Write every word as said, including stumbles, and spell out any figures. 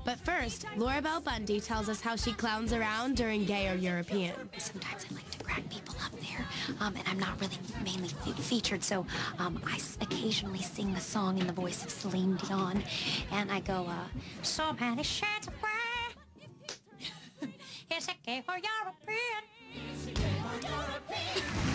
But first, Laura Bell Bundy tells us how she clowns around during Gay or European. Sometimes I like to crack people up there, um, and I'm not really mainly fe featured, so um, I s occasionally sing the song in the voice of Celine Dion, and I go, uh, so many shades of gray. Is it gay or European?